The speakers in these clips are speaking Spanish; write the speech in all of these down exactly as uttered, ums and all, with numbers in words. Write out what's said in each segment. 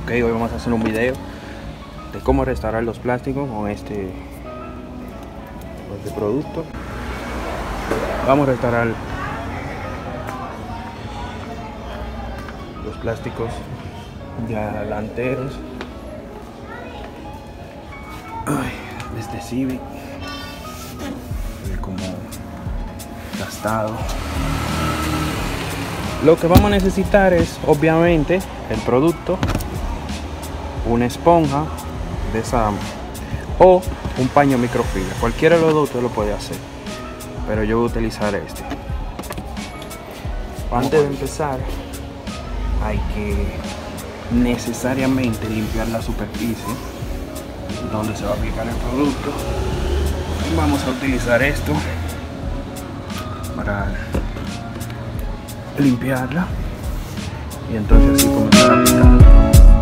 Ok, hoy vamos a hacer un video de cómo restaurar los plásticos con este, con este producto. Vamos a restaurar los plásticos ya delanteros. Ay, este Civic, como gastado. Lo que vamos a necesitar es obviamente el producto, una esponja de esa o un paño microfibra. Cualquiera de los dos usted lo puede hacer, pero yo voy a utilizar este. Antes de empezar hay que necesariamente limpiar la superficie donde se va a aplicar el producto. Vamos a utilizar esto para limpiarla y entonces así comenzar a aplicar.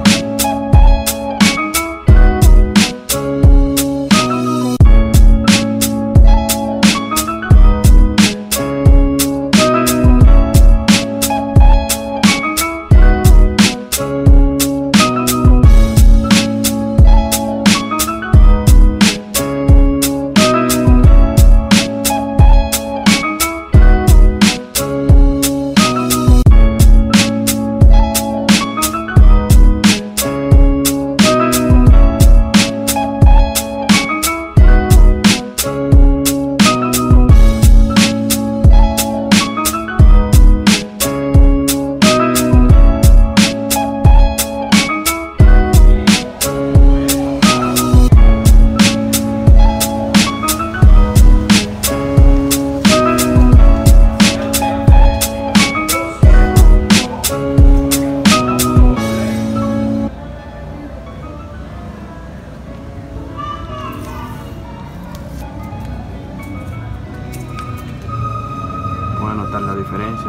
Pueden notar la diferencia.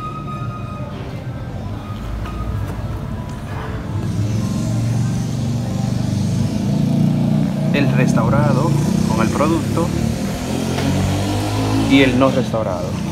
El restaurado con el producto y el no restaurado.